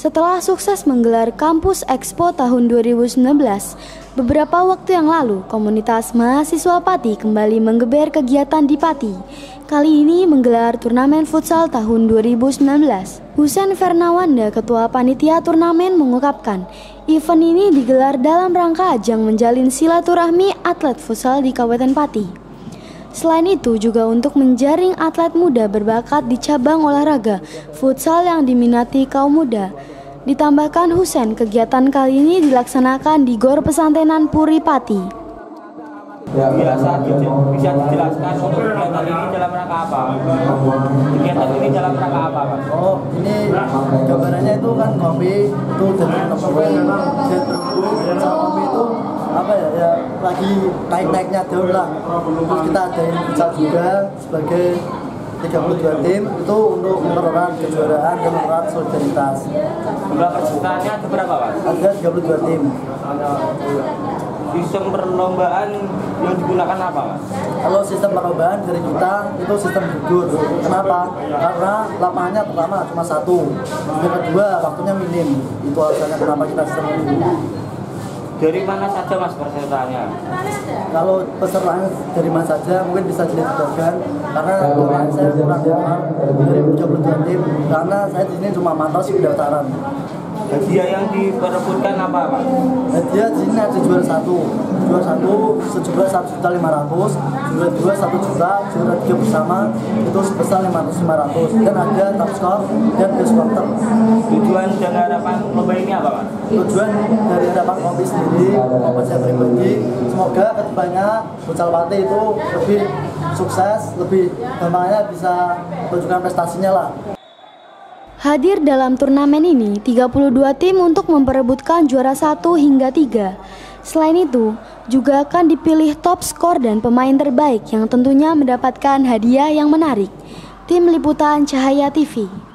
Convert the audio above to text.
Setelah sukses menggelar Kampus Expo tahun 2019, beberapa waktu yang lalu komunitas mahasiswa Pati kembali menggeber kegiatan di Pati. Kali ini menggelar turnamen futsal tahun 2019. Husein Fernawanda, Ketua Panitia Turnamen, mengungkapkan, event ini digelar dalam rangka ajang menjalin silaturahmi atlet futsal di Kabupaten Pati. Selain itu juga untuk menjaring atlet muda berbakat di cabang olahraga futsal yang diminati kaum muda. Ditambahkan Husein, kegiatan kali ini dilaksanakan di Gor Pesantrenan Puri Pati. Bisa dijelaskan untuk kegiatan ini dalam rangka apa? Kegiatan ini dalam rangka apa, Pak? Oh, ini gambarannya itu kan kopi itu jadi kopi itu apa ya lagi naik-naiknya daun lah. Terus kita adain futsal juga sebagai 32 tim itu untuk mempererat kejuaraan dan mempererat solidaritas. Jumlah pesertanya ada berapa, Pak? Ada 32 tim. Sistem perlombaan yang digunakan apa, Pak? Kalau sistem perlombaan dari kita itu sistem gugur. Kenapa? Karena lapangannya pertama cuma satu, yang kedua waktunya minim. Itu alasannya kenapa kita sistem gugur. Dari mana saja, Mas, pesertanya? Kalau pesertanya dari mana saja mungkin bisa dijelaskan karena kemarin saya kurang dari 32 tim karena saya di sini cuma mantau sih pendaftaran. Hadiah yang diperebutkan apa, Pak? Hadiah di sini ada juara satu sejumlah 1.500.000, juara dua 1 juta, juara 3 bersama itu sebesar 500 dan ada top skor dan best supporter. Tujuan dan harapan lomba ini apa, Pak? Tujuan dari harapan kopi sendiri maupun saya pribadi, semoga kedepannya futsal Pati itu lebih sukses, lebih gampangnya bisa menunjukkan prestasinya lah. Hadir dalam turnamen ini 32 tim untuk memperebutkan juara 1 hingga 3. Selain itu, juga akan dipilih top skor dan pemain terbaik yang tentunya mendapatkan hadiah yang menarik. Tim Liputan Cahaya TV.